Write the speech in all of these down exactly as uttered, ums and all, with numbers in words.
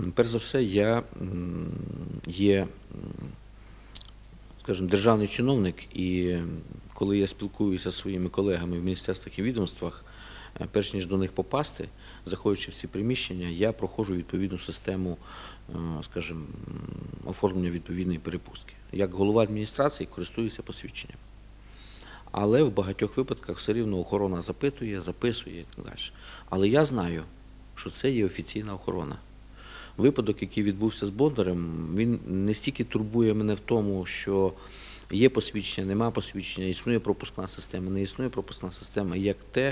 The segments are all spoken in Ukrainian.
Перш за все, я є, скажімо, державний чиновник, і коли я спілкуюся зі своїми колегами в міністерствах і відомствах, перш ніж до них попасти, заходячи в ці приміщення, я проходжу відповідну систему, скажімо, оформлення відповідної перепустки. Як голова адміністрації користуюся посвідченням. Але в багатьох випадках все рівно охорона запитує, записує і так далі. Але я знаю, що це є офіційна охорона. Випадок, який відбувся з Бондарем, він не стільки турбує мене в тому, що є посвідчення, нема посвідчення, існує пропускна система, не існує пропускна система, як те,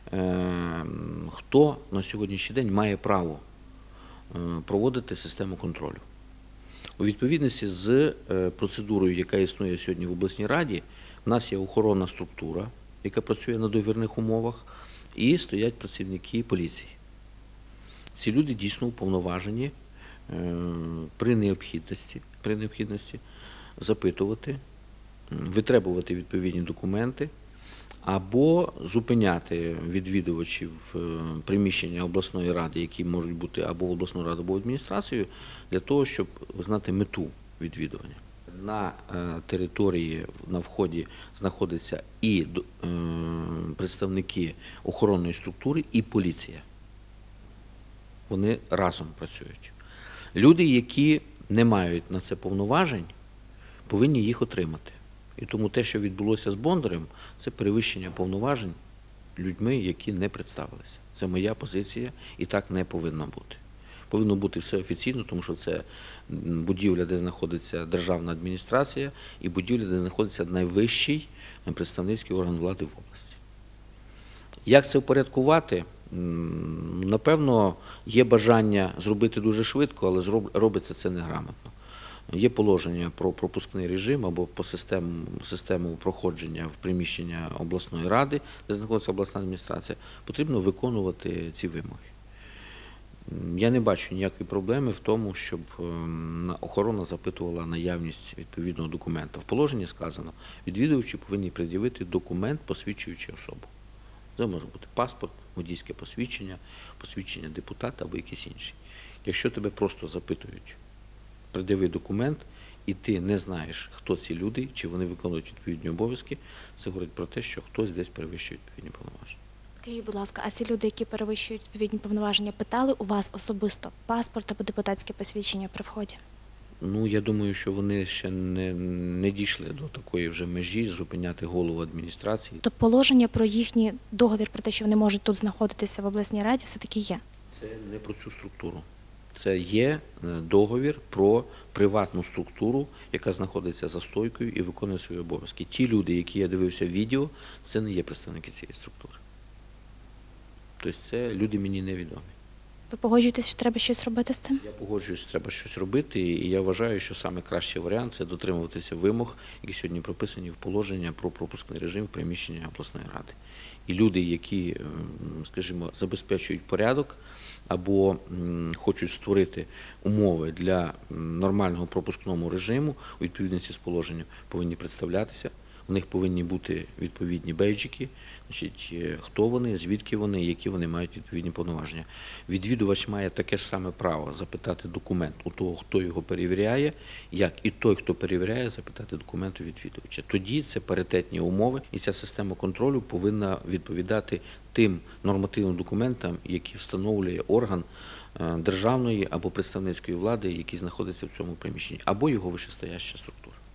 хто на сьогоднішній день має право проводити систему контролю. У відповідності з процедурою, яка існує сьогодні в обласній раді, в нас є охоронна структура, яка працює на довірних умовах, і стоять працівники поліції. Ці люди дійсно уповноважені при необхідності, при необхідності запитувати, витребувати відповідні документи або зупиняти відвідувачів приміщення обласної ради, які можуть бути або в обласну раду, або в адміністрацію, для того, щоб знати мету відвідування. На території, на вході знаходяться і представники охоронної структури, і поліція. Вони разом працюють. Люди, які не мають на це повноважень, повинні їх отримати. І тому те, що відбулося з Бондарем, це перевищення повноважень людьми, які не представилися. Це моя позиція, і так не повинно бути. Повинно бути все офіційно, тому що це будівля, де знаходиться державна адміністрація, і будівля, де знаходиться найвищий представницький орган влади в області. Як це впорядкувати? Напевно, є бажання зробити дуже швидко, але робиться це неграмотно. Є положення про пропускний режим або по систему, систему проходження в приміщення обласної ради, де знаходиться обласна адміністрація. Потрібно виконувати ці вимоги. Я не бачу ніякої проблеми в тому, щоб охорона запитувала наявність відповідного документа. В положенні сказано, відвідувачі повинні пред'явити документ, посвідчуючи особу. Це може бути паспорт, водійське посвідчення, посвідчення депутата або якісь інші. Якщо тебе просто запитують, пред'яви документ, і ти не знаєш, хто ці люди, чи вони виконують відповідні обов'язки, це говорить про те, що хтось десь перевищує відповідні повноваження. Скажіть, будь ласка, а ці люди, які перевищують відповідні повноваження, питали у вас особисто паспорт або депутатське посвідчення при вході? Ну, я думаю, що вони ще не, не дійшли до такої вже межі зупиняти голову адміністрації. То положення про їхній договір, про те, що вони можуть тут знаходитися в обласній раді, все-таки є? Це не про цю структуру. Це є договір про приватну структуру, яка знаходиться за стойкою і виконує свої обов'язки. Ті люди, які я дивився в відео, це не є представники цієї структури. Тобто це люди мені невідомі. Ви погоджуєтесь, що треба щось робити з цим? Я погоджуюсь, що треба щось робити, і я вважаю, що найкращий варіант – це дотримуватися вимог, які сьогодні прописані в положення про пропускний режим в приміщення обласної ради. І люди, які, скажімо, забезпечують порядок або хочуть створити умови для нормального пропускного режиму у відповідності з положенням, повинні представлятися. У них повинні бути відповідні бейджики, значить, хто вони, звідки вони, які вони мають відповідні повноваження. Відвідувач має таке ж саме право запитати документ у того, хто його перевіряє, як і той, хто перевіряє, запитати документ у відвідувача. Тоді це паритетні умови, і ця система контролю повинна відповідати тим нормативним документам, які встановлює орган державної або представницької влади, який знаходиться в цьому приміщенні, або його вищестояща структура.